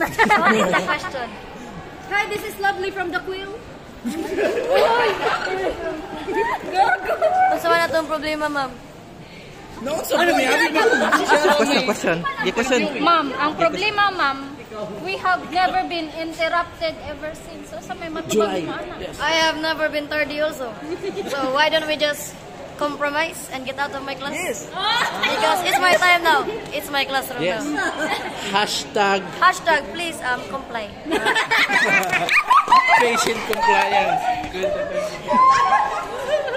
What is the question? Hi, this is Lovely from the Quill. Kung saan na itong problema, ma'am? Basta question. Di question. Ma'am, ang problema, ma'am, we have never been interrupted ever since. So, sa may matubang mo, anak. I have never been tardy also. So why don't we just compromise and get out of my class? Yes. Because it's my time now. It's my classroom Yes. now. Hashtag Please comply. patient compliance. Good.